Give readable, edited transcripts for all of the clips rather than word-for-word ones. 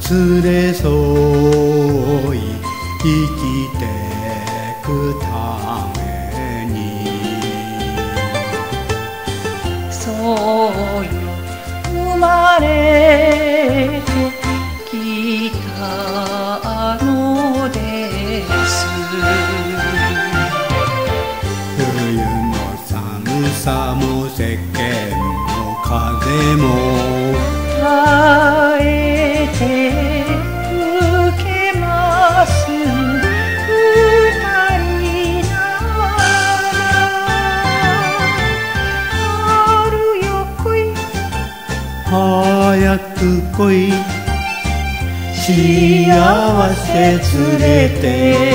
連れ添い生きてくためにそうよ生まれてきたのです冬の寒さも世間も風も耐えて受けます二人なら春よ来い早く来い幸せ連れて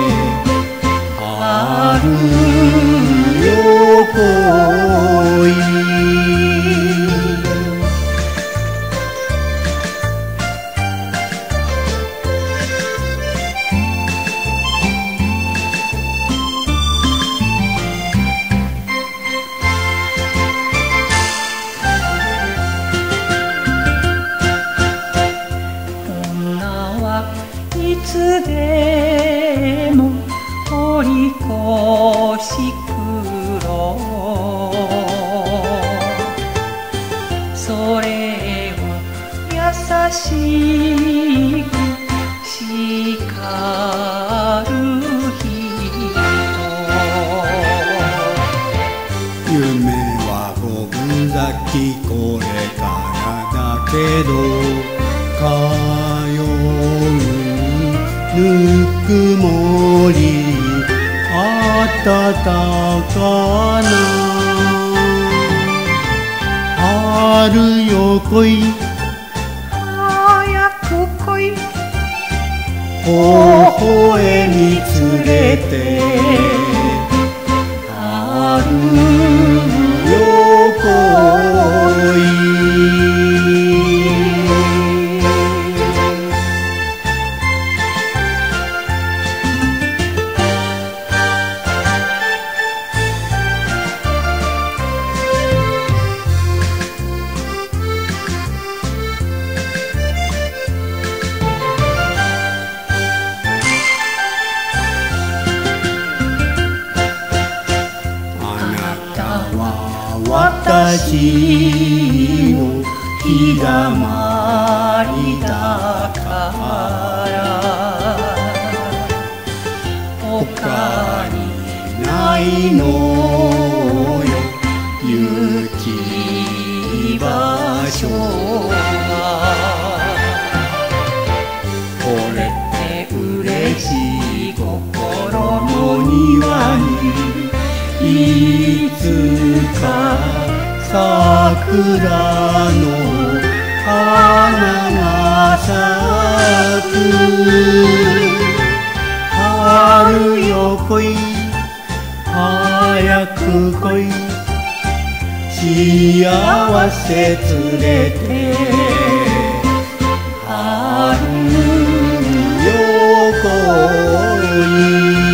春よ来いいつでも通り越し苦労それを優しく叱る人夢は五分咲きこれからだけど通うぬくもり暖かな春よ来い早く来い微笑み連れて春よ来い私の日だまりだから他にないのよ行き場所がこれって嬉しい心の庭にいつか桜の花が咲く春よ来い早く来い幸せ連れて春よ来い